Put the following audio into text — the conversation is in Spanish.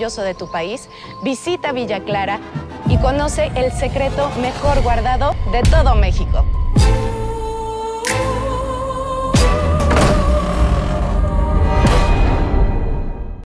orgulloso de tu país, visita Villa Clara y conoce el secreto mejor guardado de todo México.